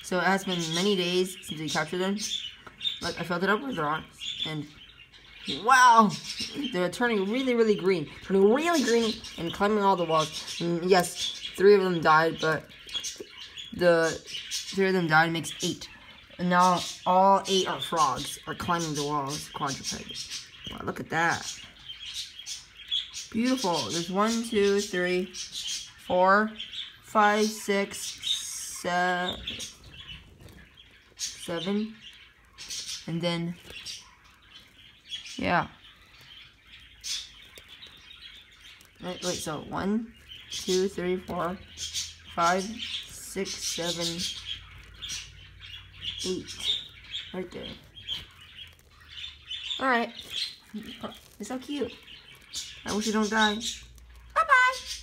So it has been many days since we captured them. Like I filled it up with rocks, and wow, they're turning really green. Turning really green and climbing all the walls. And yes, 3 of them died, but the 3 of them died makes 8. And now all 8 are frogs, are climbing the walls, quadrupeds. Wow, look at that. Beautiful. There's 1, 2, 3, 4, 5, 6, 7. And then, yeah. Wait, so 1, 2, 3, 4, 5, 6, 7, 8. Right there. Alright. It's so cute. I wish you don't die. Bye-bye.